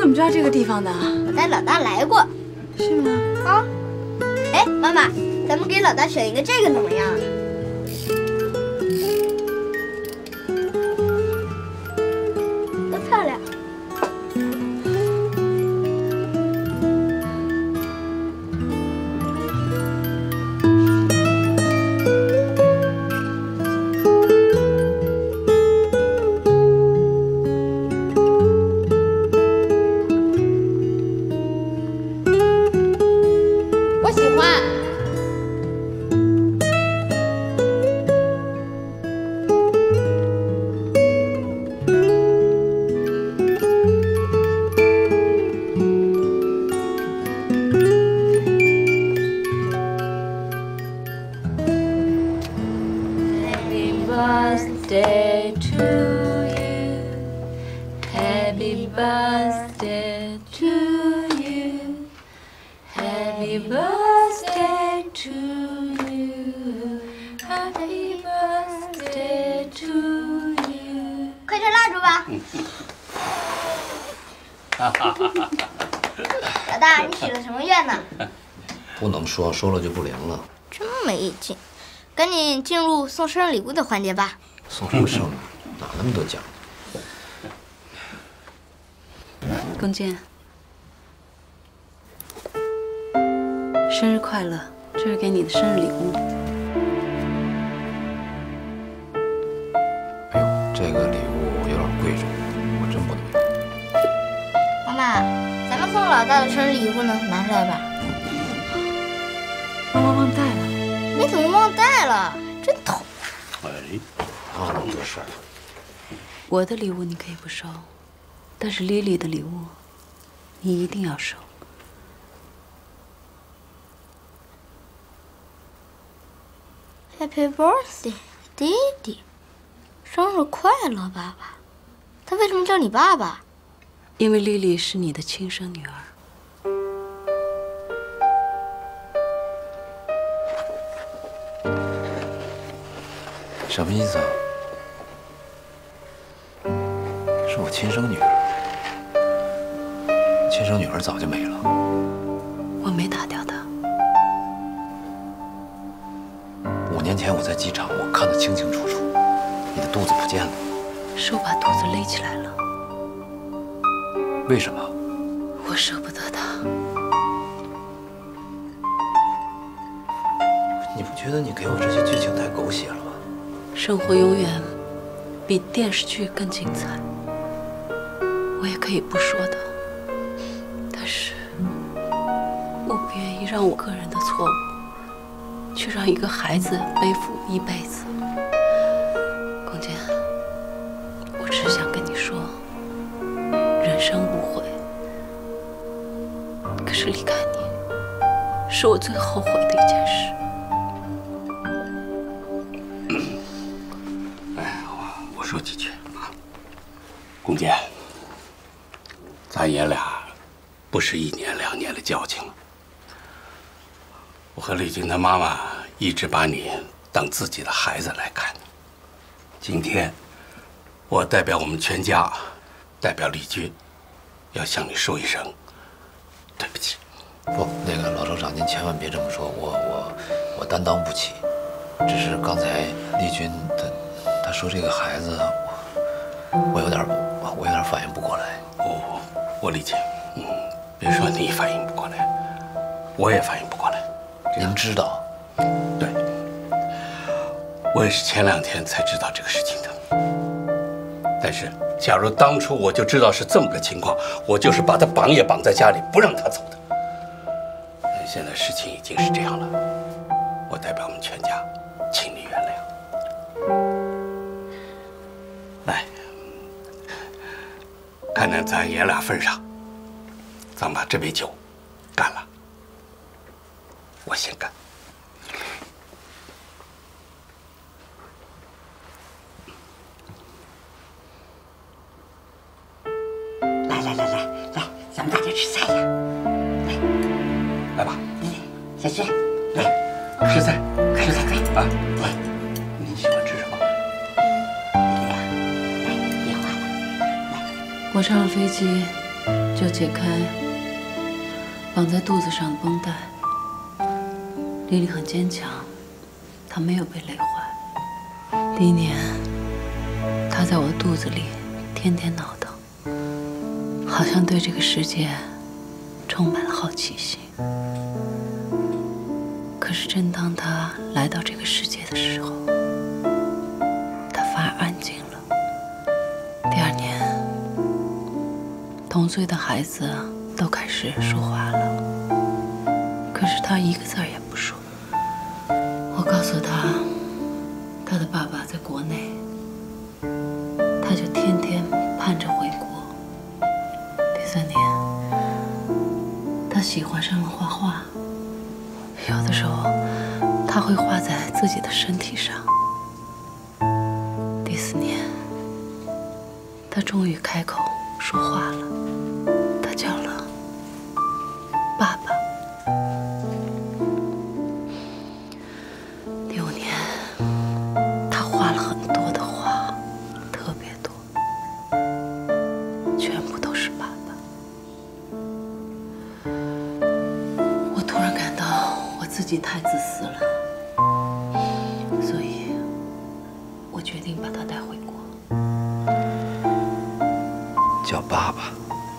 么知道这个地方的？ 我带老大来过。 是吗？ 啊。哎，妈妈，咱们给老大选一个这个怎么样？多漂亮！ 老大，你许了什么愿呢？ 不能说，说了就不灵了。 真没意境，赶紧进入送生日礼物的环节吧。 送什么生日？哪那么多讲究？ 龚健，生日快乐！这是给你的生日礼物。 哎呦，这个礼物有点贵重，我真不能要。 妈妈，咱们送老大的生日礼物呢？拿出来吧。 妈妈忘带了。 你怎么忘带了？真讨哎， 哪那么多事儿？ 我的礼物你可以不收，但是莉莉的礼物，你一定要收。 Happy birthday， 弟弟，生日快乐，爸爸。他为什么叫你爸爸？ 因为莉莉是你的亲生女儿。 什么意思啊？是我亲生女儿，亲生女儿早就没了。 我没打掉她。 5年前我在机场，我看得清清楚楚，你的肚子不见了。 是我把肚子勒起来了。 为什么？ 我舍不得她。 你不觉得你给我这些剧情太狗血了吗？ 生活永远比电视剧更精彩。我也可以不说的，但是我不愿意让我个人的错误。 去让一个孩子背负一辈子，龚健，我只是想跟你说，人生无悔。可是离开你，是我最后悔的一件事。 哎，我说几句啊，龚健，咱爷俩不是1年2年的交情了。 我和丽君她妈妈一直把你当自己的孩子来看。今天，我代表我们全家，代表丽君，要向你说一声对不起。 不，那个老首长，您千万别这么说，我担当不起。只是刚才丽君她说这个孩子，我有点反应不过来。 哦，我理解。别说你反应不过来，我也反应不过来。 您知道？ 对，我也是前2天才知道这个事情的。但是，假如当初我就知道是这么个情况，我就是把他绑也绑在家里，不让他走的。现在事情已经是这样了，我代表我们全家，请你原谅。来，看在咱爷俩份上，咱把这杯酒干了。 我先干。 来，咱们大家吃菜呀！ 来吧， 小轩，来吃菜， 快啊！来，你喜欢吃什么？ 来，别花了。 我上了飞机就解开绑在肚子上的绷带。丽丽很坚强，她没有被累坏。第1年，她在我的肚子里天天闹腾，好像对这个世界充满了好奇心。可是，正当她来到这个世界的时候，她反而安静了。第2年，同岁的孩子都开始说话了，可是她一个字儿也不说。我告诉她，她的爸爸在国内，她就天天盼着回国。第3年，她喜欢上了画画，有的时候她会画在自己的身体上。第4年，她终于开口说话了，她叫了爸爸。第5年，她画了很多的画，特别多，全部都是爸爸。我突然感到我自己太自私了，所以我决定把他带回国。 叫爸爸，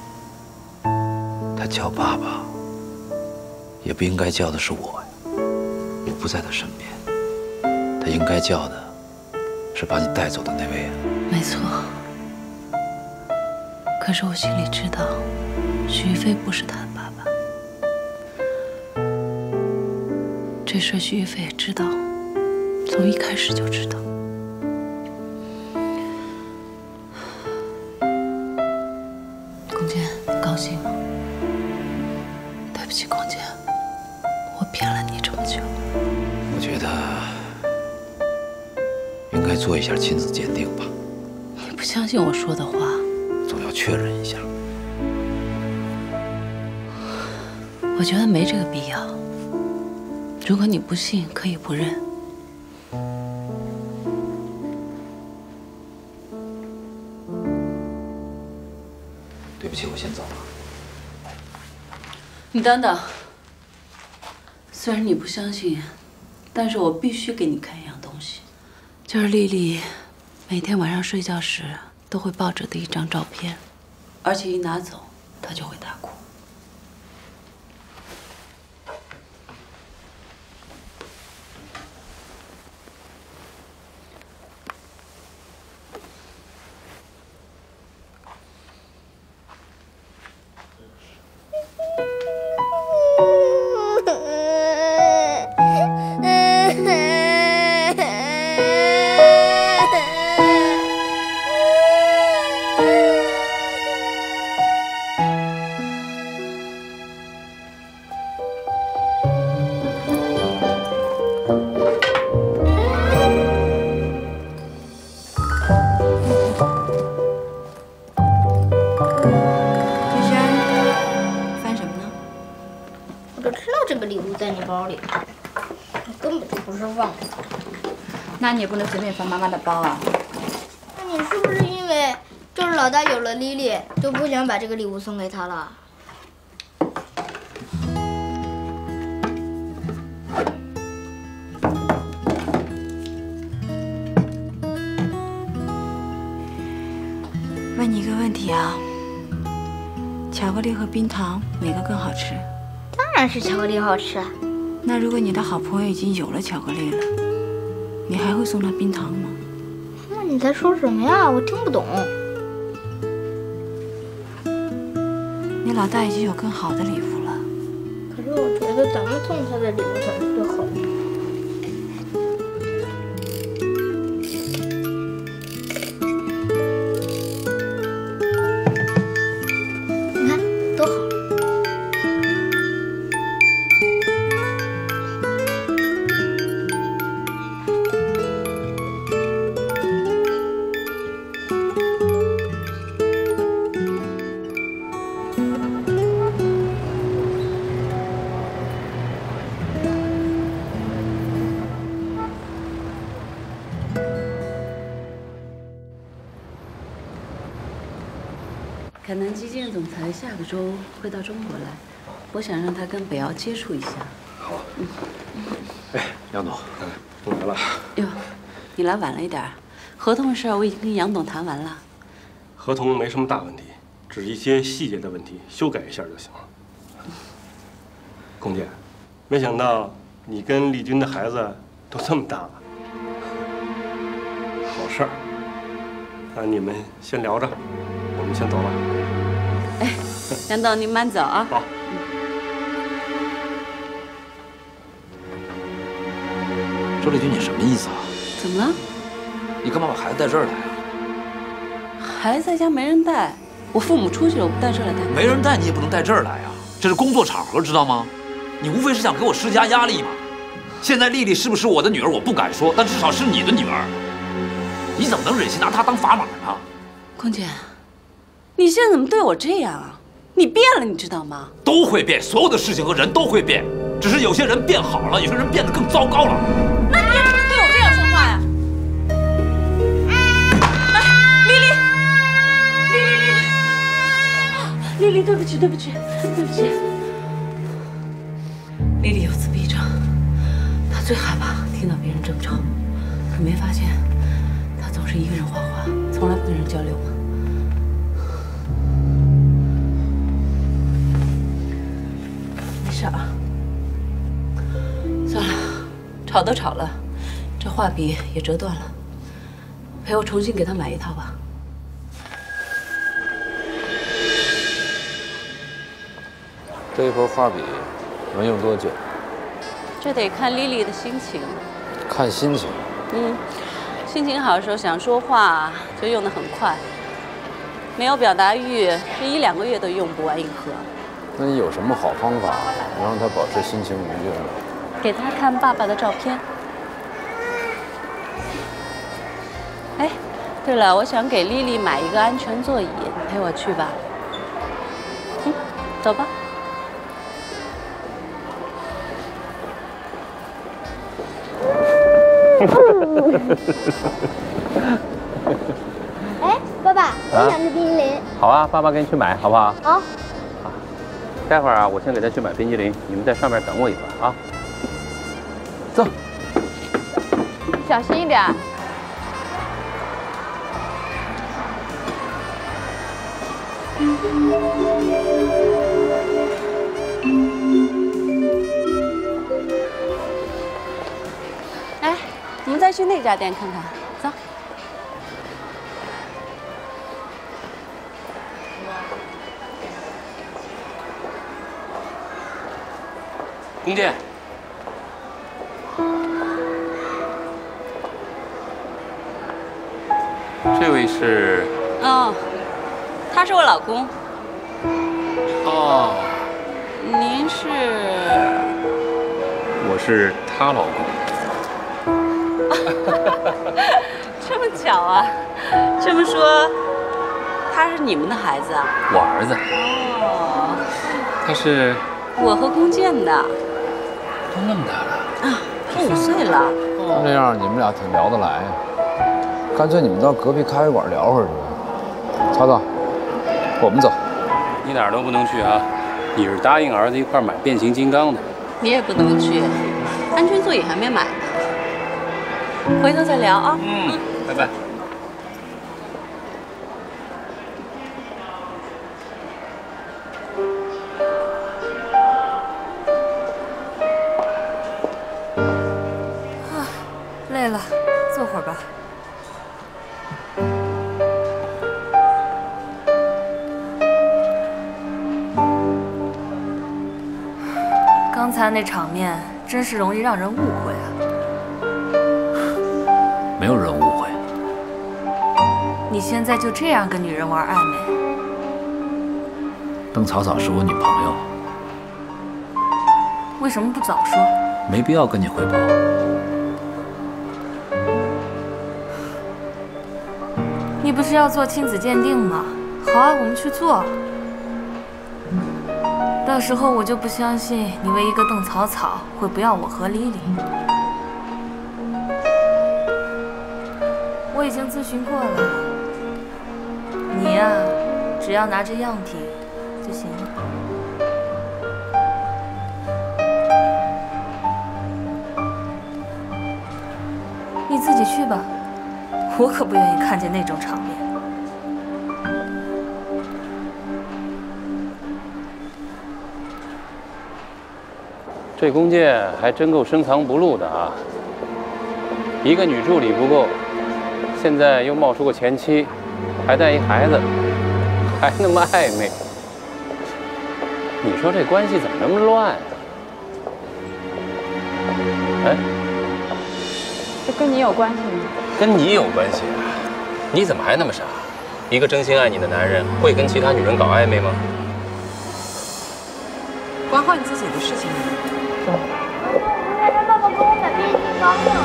他叫爸爸，也不应该叫的是我呀。我不在他身边，他应该叫的是把你带走的那位啊。 没错，可是我心里知道，许飞不是他的爸爸。这事许一飞也知道，从一开始就知道。龚坚，你高兴吗？对不起，龚坚，我骗了你这么久。 我觉得应该做一下亲子鉴定吧。 你不相信我说的话？ 总要确认一下。 我觉得没这个必要。如果你不信，可以不认。 对不起，我先走了。 你等等，虽然你不相信，但是我必须给你看一样东西，就是丽丽每天晚上睡觉时都会抱着的一张照片，而且一拿走，她就会大哭。 那你也不能随便翻妈妈的包啊！ 那你是不是因为就是老大有了丽丽，就不想把这个礼物送给她了？ 问你一个问题啊，巧克力和冰糖哪个更好吃？ 当然是巧克力好吃啊！ 那如果你的好朋友已经有了巧克力了，你还会送他冰糖吗？ 那你在说什么呀？我听不懂。 你老大已经有更好的礼物了。 可是我觉得咱们送他的礼物才是最好的。你看，多好。 凯南基建总裁下个周会到中国来，我想让他跟北奥接触一下。 好。哎，杨总， 我来了。 哟，你来晚了一点。合同的事我已经跟杨董谈完了。 合同没什么大问题，只是一些细节的问题，修改一下就行了。龚姐，没想到你跟丽君的孩子都这么大了，好事儿。那你们先聊着，我们先走了。 哎，杨董，您慢走啊。 好。 周丽君，你什么意思啊？ 怎么了？ 你干嘛把孩子带这儿来啊？ 孩子在家没人带，我父母出去了，我不带这儿来带。 没人带你也不能带这儿来啊！这是工作场合，知道吗？你无非是想给我施加压力嘛。现在丽丽是不是我的女儿，我不敢说，但至少是你的女儿。你怎么能忍心拿她当砝码呢？ 龚姐，你现在怎么对我这样啊？你变了，你知道吗？ 都会变，所有的事情和人都会变，只是有些人变好了，有些人变得更糟糕了。 那你也不能对我这样说话呀！丽丽，对不起，对不起，对不起。丽丽有自闭症，她最害怕听到别人争吵，可没发现她总是一个人画画，从来不跟人交流吗？没事啊。算了，吵都吵了，这画笔也折断了，陪我重新给她买一套吧。 这一盒画笔能用多久？ 这得看丽丽的心情。 看心情。 心情好的时候想说话就用得很快，没有表达欲，这1-2个月都用不完一盒。 那你有什么好方法能让他保持心情愉悦呢？ 给他看爸爸的照片。哎，对了，我想给丽丽买一个安全座椅，你陪我去吧。走吧。 哎，爸爸，我想吃冰淇淋。 好啊，爸爸给你去买，好不好？ 好。 待会儿啊，我先给他去买冰激凌，你们在上面等我一会儿啊。走， 小心一点。 哎，我们再去那家店看看，走。 龚健，这位是？ 哦，他是我老公。 哦， 您是？ 我是她老公。 这么巧啊！这么说，他是你们的孩子啊？ 我儿子。 哦， 他是？ 我和龚健的。 都那么大了啊，他5岁了。 看这样你们俩挺聊得来呀。干脆你们到隔壁咖啡馆聊会儿去呗。曹操，我们走。 你哪儿都不能去啊！你是答应儿子一块买变形金刚的。 你也不能去，安全座椅还没买呢。回头再聊啊。 拜拜。 累了，坐会儿吧。刚才那场面真是容易让人误会啊！ 没有人误会。 你现在就这样跟女人玩暧昧？ 邓草草是我女朋友， 为什么不早说？ 没必要跟你汇报。 你不是要做亲子鉴定吗？好啊，我们去做。到时候我就不相信你为一个邓草草会不要我和丽丽。我已经咨询过了，你呀， 只要拿着样品就行了。你自己去吧，我可不愿意看见那种场面。 这弓箭还真够深藏不露的啊！一个女助理不够，现在又冒出个前妻，还带一孩子，还那么暧昧。你说这关系怎么那么乱啊？哎， 这跟你有关系吗？ 跟你有关系啊？你怎么还那么傻？一个真心爱你的男人会跟其他女人搞暧昧吗？ 管好你自己的事情吧。 让爸爸给我买变形金刚呢。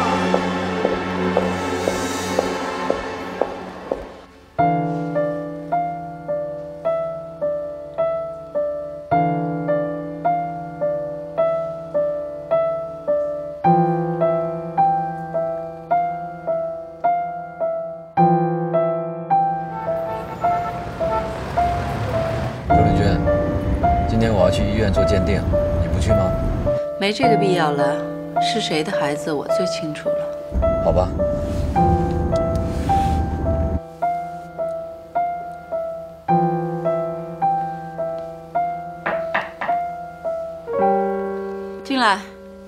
周丽娟，今天我要去医院做鉴定，你不去吗？ 没这个必要了，是谁的孩子我最清楚了。 好吧。 进来。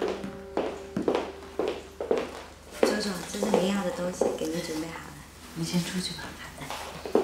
周总，这是您要的东西，给您准备好了。 你先出去吧。 好的。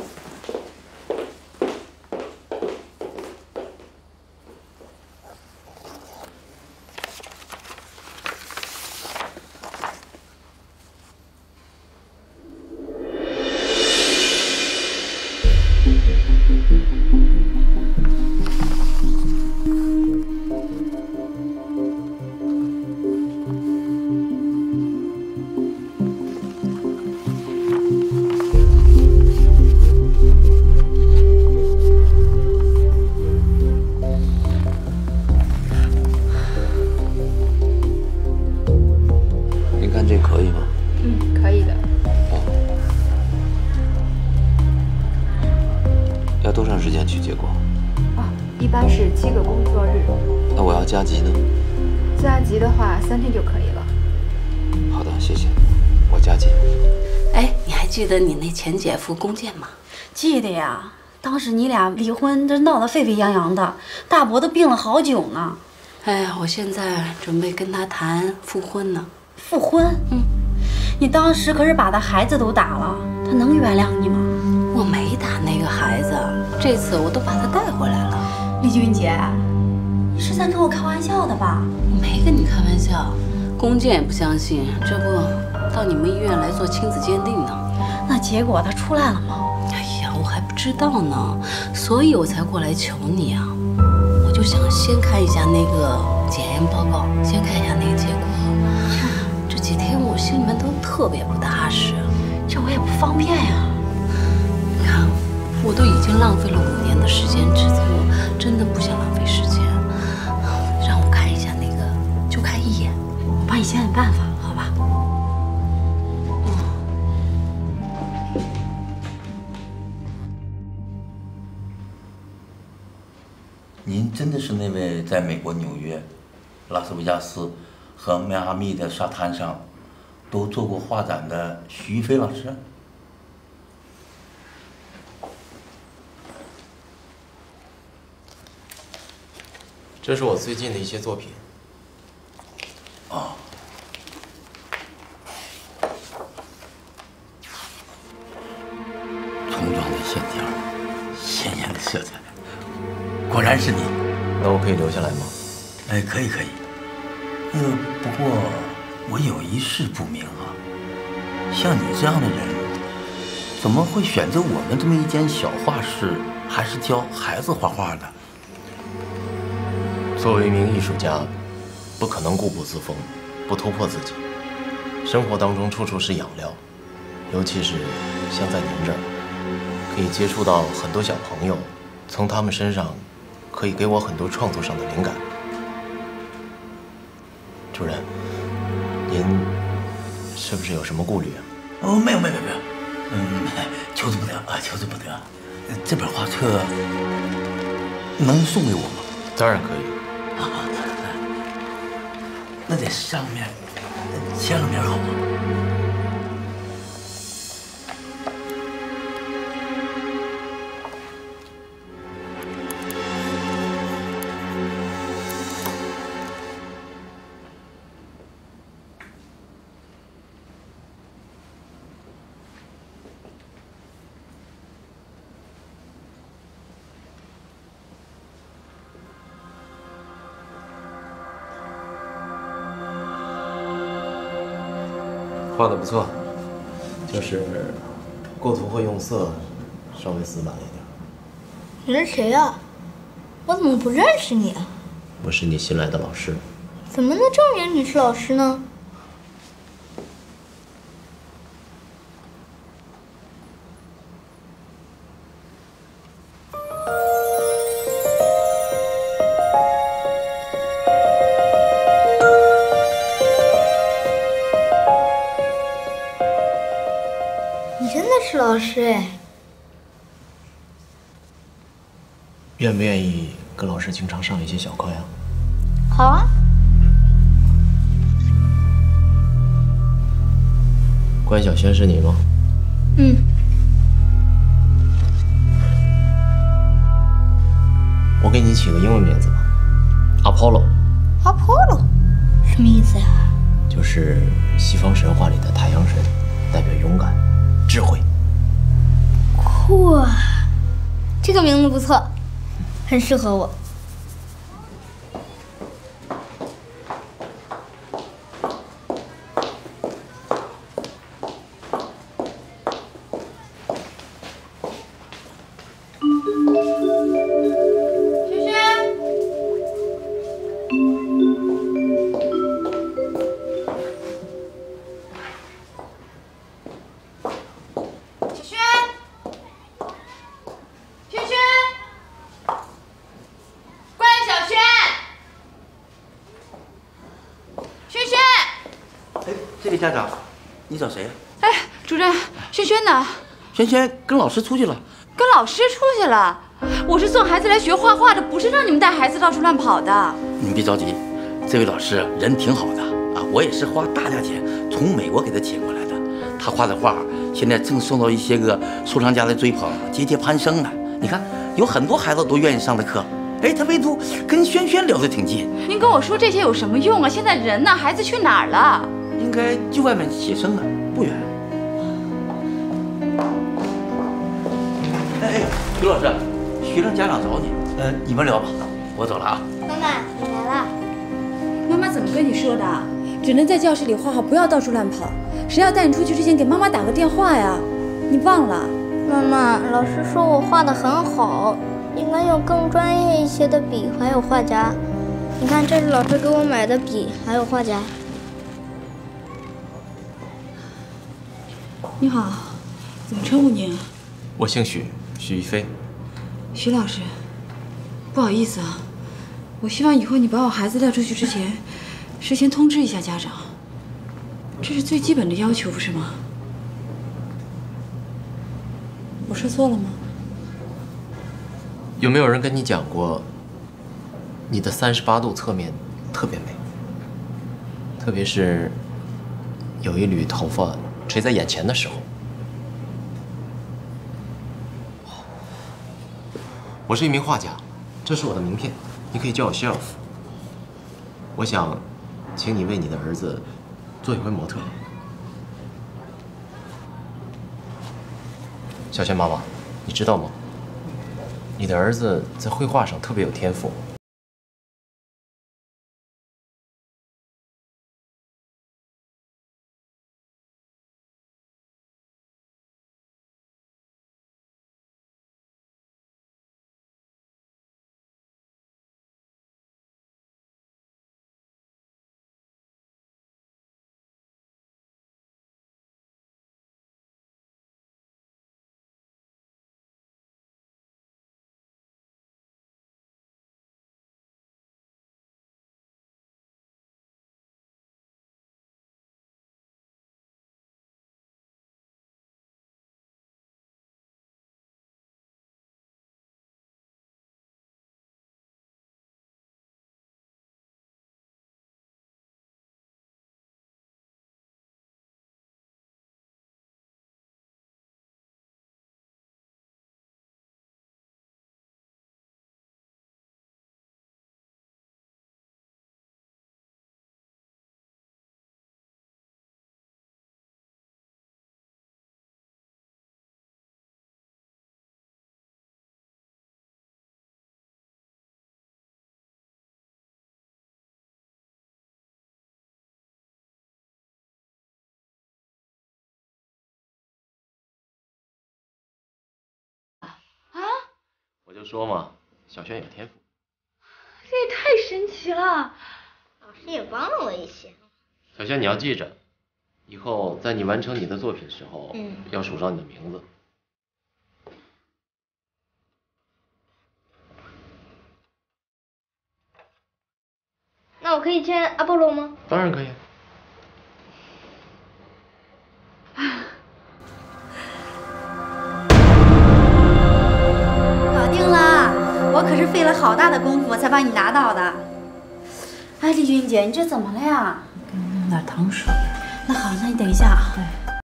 这可以吗？ 可以的。 哦。要多长时间去结果？ 一般是7个工作日。 那我要加急呢？ 加急的话3天就可以了。 好的，谢谢。我加急。 哎，你还记得你那前姐夫龚建吗？ 记得呀，当时你俩离婚，这闹得沸沸扬扬的，大伯都病了好久呢。 哎呀，我现在准备跟他谈复婚呢。 复婚？你当时可是把他孩子都打了，他能原谅你吗？ 我没打那个孩子，这次我都把他带回来了。 丽君姐，你是在跟我开玩笑的吧？ 我没跟你开玩笑，龚建也不相信，这不到你们医院来做亲子鉴定呢。 那结果他出来了吗？ 哎呀，我还不知道呢，所以我才过来求你啊。我就想先看一下那个检验报告，先看一下那个结果。这几天我心里面都特别不踏实， 这我也不方便呀。 你看，我都已经浪费了5年的时间，这次我真的不想浪费时间。让我看一下那个，就看一眼， 我帮你想想办法，好吧？ 您真的是那位在美国纽约、拉斯维加斯和迈阿密的沙滩上都做过画展的徐一飞老师？ 这是我最近的一些作品。 哦。葱壮的线条，鲜艳的色彩，果然是你。 那我可以留下来吗？ 哎，可以可以。不过我有一事不明啊，像你这样的人，怎么会选择我们这么一间小画室，还是教孩子画画的？ 作为一名艺术家，不可能固步自封，不突破自己。生活当中处处是养料，尤其是像在您这儿，可以接触到很多小朋友，从他们身上可以给我很多创作上的灵感。主任，您是不是有什么顾虑啊？ 哦，没有，求之不得啊，求之不得。 这本画册能送给我吗？ 当然可以。 那在上面签个名好吗？ 画的不错，就是构图和用色稍微死板了一点。 你是谁呀？我怎么不认识你啊？ 我是你新来的老师。 怎么能证明你是老师呢？你真的是老师哎！ 愿不愿意跟老师经常上一些小课呀？ 好啊。 关晓萱是你吗？ 嗯。 我给你起个英文名字吧 ，Apollo。 Apollo， 什么意思呀？ 就是西方神话里的太阳神，代表勇敢、智慧。 酷啊！这个名字不错，很适合我。 这位家长，你找谁呀？ 哎，主任，萱萱呢？ 萱萱跟老师出去了。 跟老师出去了？我是送孩子来学画画的，不是让你们带孩子到处乱跑的。 你别着急，这位老师人挺好的啊，我也是花大价钱从美国给他请过来的。他画的画现在正受到一些个收藏家的追捧，节节攀升呢。你看，有很多孩子都愿意上的课。哎，他唯独跟萱萱聊得挺近。 您跟我说这些有什么用啊？现在人呢？孩子去哪儿了？ 应该就外面写生呢，不远。哎，徐老师，学生家长找你。你们聊吧，我走了啊。 妈妈，你来了。 妈妈怎么跟你说的？只能在教室里画画，不要到处乱跑。谁要带你出去之前给妈妈打个电话呀？你忘了？ 妈妈，老师说我画得很好，应该用更专业一些的笔，还有画夹。你看，这是老师给我买的笔，还有画夹。 你好，怎么称呼您啊？ 我姓许，许一飞。 许老师，不好意思啊，我希望以后你把我孩子带出去之前，事先通知一下家长，这是最基本的要求，不是吗？我说错了吗？ 有没有人跟你讲过，你的38度侧面特别美，特别是有一缕头发垂在眼前的时候。我是一名画家，这是我的名片，你可以叫我 Shelf。我想，请你为你的儿子做一回模特。小萱妈妈，你知道吗？你的儿子在绘画上特别有天赋。 我就说嘛，小轩有天赋。 这也太神奇了！ 老师也帮了我一些。 小轩，你要记着，以后在你完成你的作品时候，要署上你的名字。 那我可以签阿波罗吗？ 当然可以。 搞定了！我可是费了好大的功夫才把你拿到的。哎，丽君姐，你这怎么了呀？ 给你弄点糖水。 那好，那你等一下啊。 对。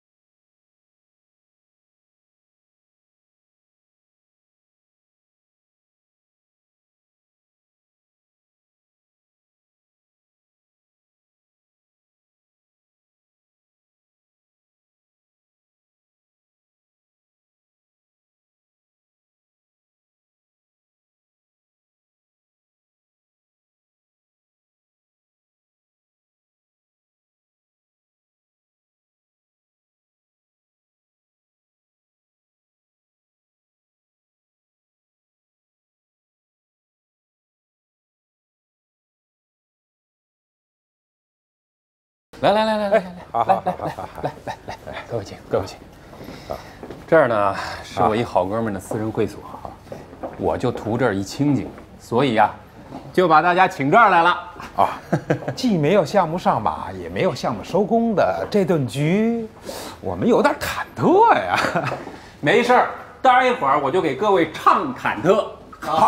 来，好，各位请，各位请。这儿呢是我一好哥们的私人会所，我就图这儿一清静，所以呀，就把大家请这儿来了。 啊，既没有项目上马，也没有项目收工的这顿局，我们有点忐忑呀。 没事儿，待会儿我就给各位唱忐忑。好，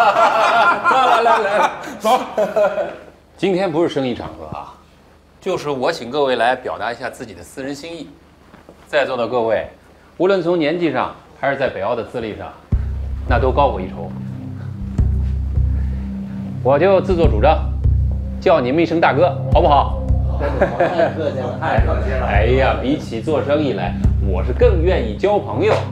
来，走。今天不是生意场合啊。就是我请各位来表达一下自己的私人心意，在座的各位，无论从年纪上还是在北澳的资历上，那都高我一筹。我就自作主张，叫你们一声大哥，好不好？ 太客气了，太客气了。 哎呀，比起做生意来，我是更愿意交朋友。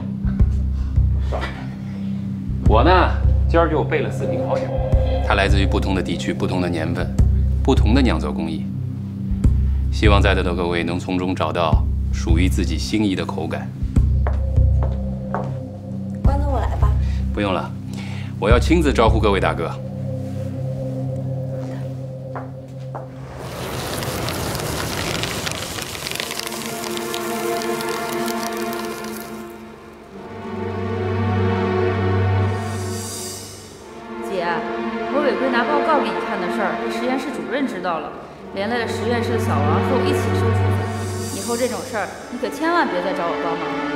我呢，今儿就备了4瓶好酒，它来自于不同的地区、不同的年份、不同的酿造工艺。希望在座的各位能从中找到属于自己心意的口感。 关总，我来吧。 不用了，我要亲自招呼各位大哥。 姐，我违规拿报告给你看的事儿，被实验室主任知道了。连累了实验室的小王和我一起受处分，以后这种事儿你可千万别再找我帮忙了。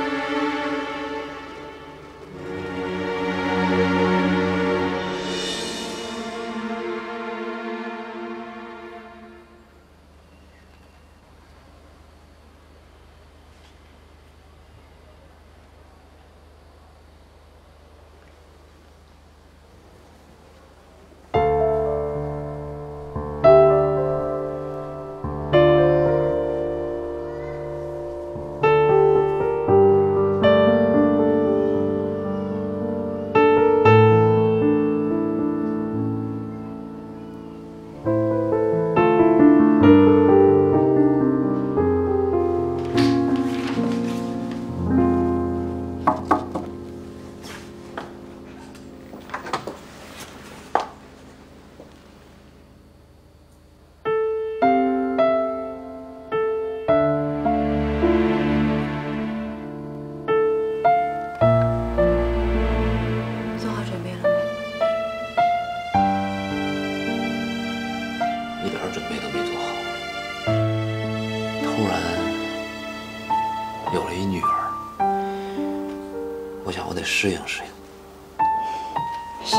适应适应。 是，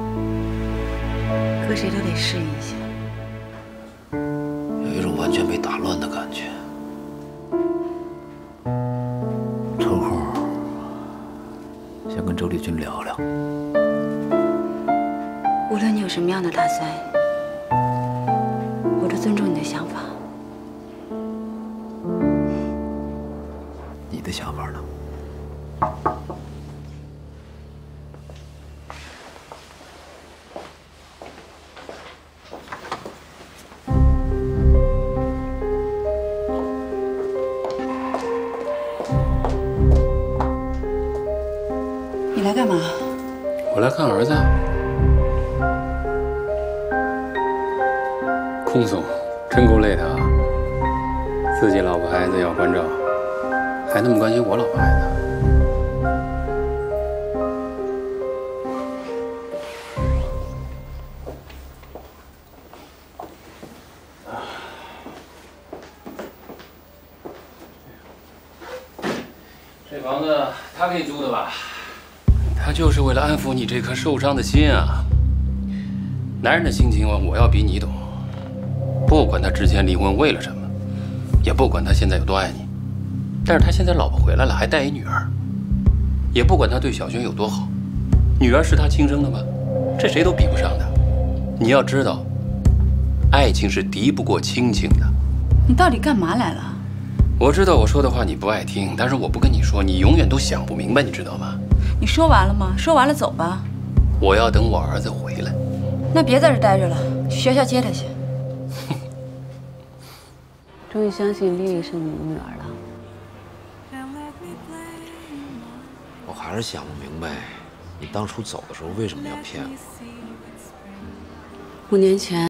搁谁都得适应一下。 有一种完全被打乱的感觉。抽空想跟周丽君聊聊。 无论你有什么样的打算，我都尊重你的想法。 你的想法呢？ 你来干嘛？ 我来看儿子。空松，真够累的啊！自己老婆孩子要关照，还那么关心我老婆孩子。 这房子他给你租的吧？他就是为了安抚你这颗受伤的心啊。男人的心情我要比你懂。不管他之前离婚为了什么，也不管他现在有多爱你，但是他现在老婆回来了，还带一女儿。也不管他对小轩有多好，女儿是他亲生的吗？这谁都比不上的。你要知道，爱情是敌不过亲情的。 你到底干嘛来了？ 我知道我说的话你不爱听，但是我不跟你说，你永远都想不明白，你知道吗？ 你说完了吗？说完了走吧。 我要等我儿子回来。 那别在这待着了，去学校接他去。 终于相信丽丽是你女儿了。 我还是想不明白，你当初走的时候为什么要骗我？ 5年前。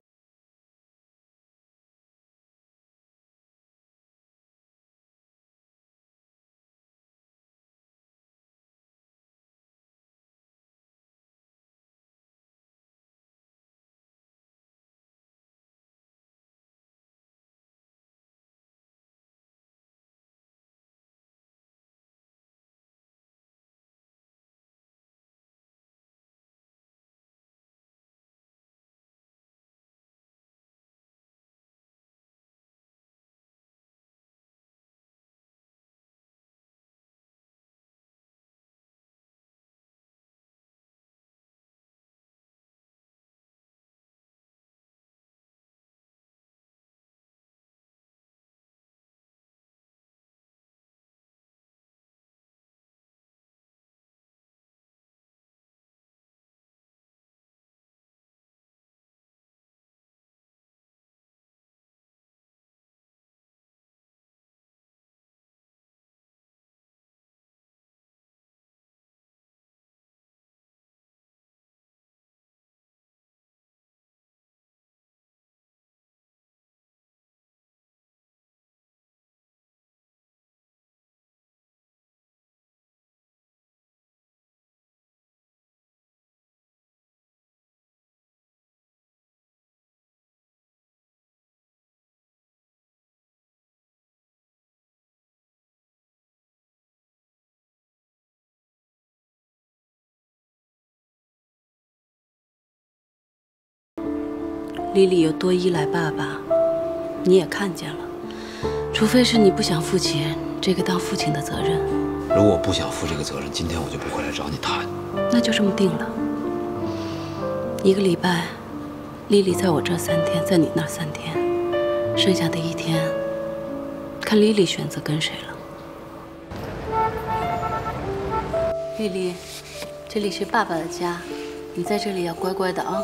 丽丽有多依赖爸爸，你也看见了。除非是你不想负起这个当父亲的责任。 如果我不想负这个责任，今天我就不会来找你谈。 那就这么定了。1个礼拜，丽丽在我这3天，在你那儿3天，剩下的1天，看丽丽选择跟谁了。丽丽，这里是爸爸的家，你在这里要乖乖的啊。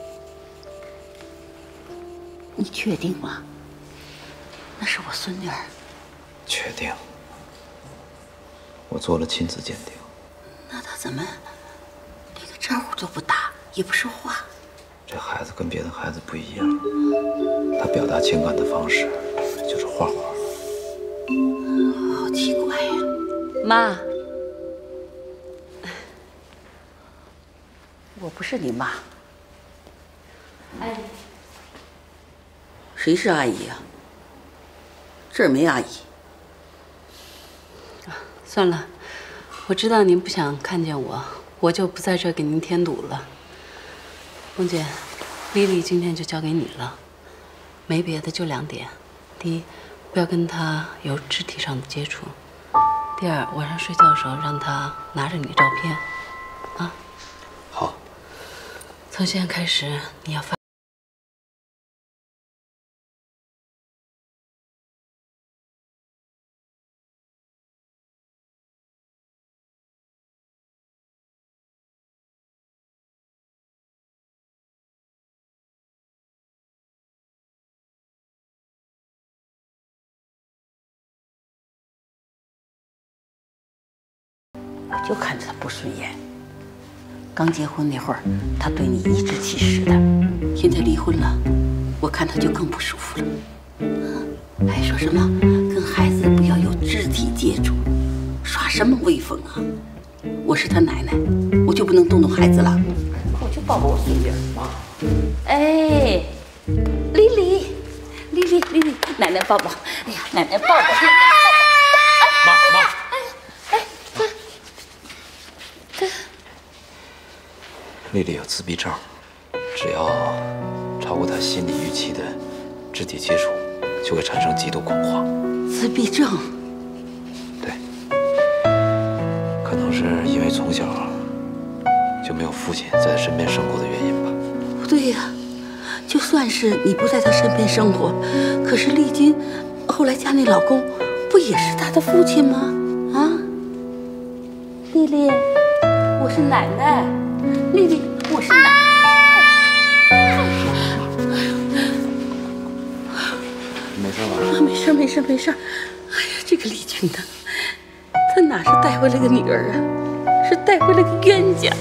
你确定吗？那是我孙女儿。 确定。我做了亲子鉴定。 那她怎么连个招呼都不打，也不说话？ 这孩子跟别的孩子不一样，他表达情感的方式就是画画。 好奇怪呀！ 妈， 我不是你妈。 阿姨。 谁是阿姨呀？这儿没阿姨。 算了，我知道您不想看见我，我就不在这给您添堵了。凤姐，丽丽今天就交给你了，没别的，就2点：第一，不要跟她有肢体上的接触；第二，晚上睡觉的时候让她拿着你的照片，啊。 好。 从现在开始，你要发。 我就看着他不顺眼， 刚结婚那会儿，他对你颐指气使的，现在离婚了，我看他就更不舒服了。还说什么跟孩子不要有肢体接触，耍什么威风啊！我是他奶奶，我就不能动动孩子了？我就抱抱我孙女嘛。哎，丽丽，奶奶抱抱。哎呀，奶奶抱抱。 妈。丽丽有自闭症，只要超过她心理预期的肢体接触，就会产生极度恐慌。 自闭症？ 对，可能是因为从小就没有父亲在她身边生活的原因吧。 不对呀，就算是你不在她身边生活，可是丽君后来嫁那老公，不也是她的父亲吗？啊，丽丽，我是奶奶。丽丽，我是奶奶。 没事吧？ 没事。哎呀，这个丽君呢，她哪是带回来个女儿啊，是带回来个冤家。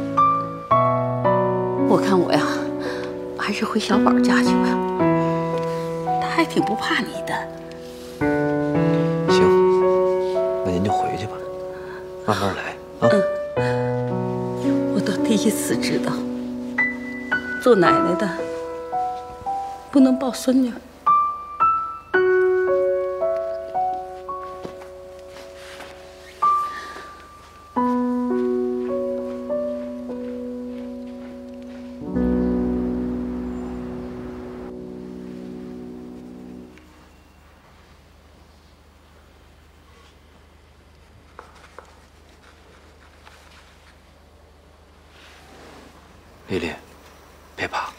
我看我呀，还是回小宝家去吧，他还挺不怕你的。 行，那您就回去吧，慢慢来啊。 我倒第一次知道，做奶奶的不能抱孙女。 丽丽，别怕。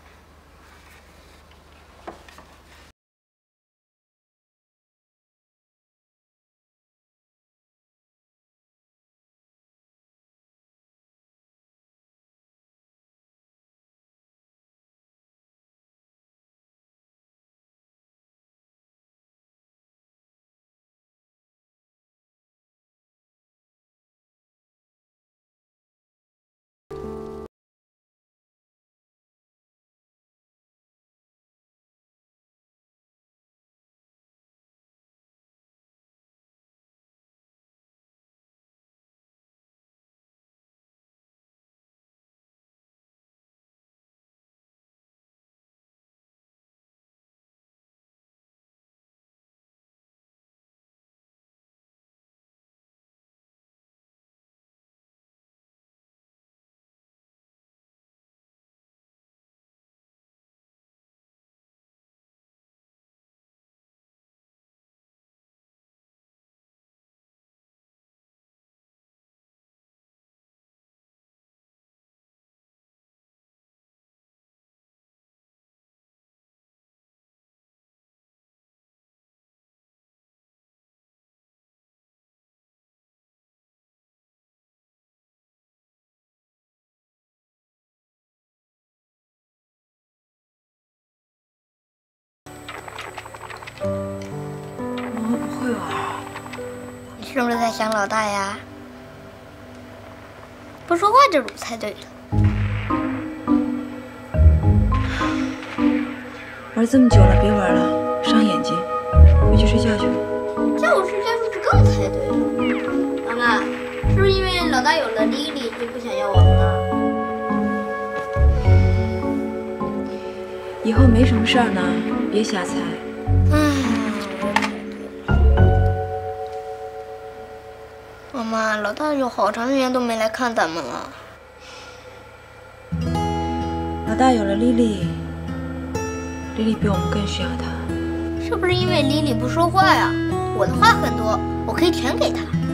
我不会吧？ 你是不是在想老大呀？不说话这主才对了。 玩这么久了，别玩了，伤眼睛，回去睡觉去。 叫我睡觉是不是更才对了？妈妈，是不是因为老大有了丽丽就不想要我们了？ 以后没什么事儿呢，别瞎猜。 妈妈，老大有好长时间都没来看咱们了。 老大有了丽丽，丽丽比我们更需要他。 是不是因为丽丽不说话呀？我的话很多，我可以全给她。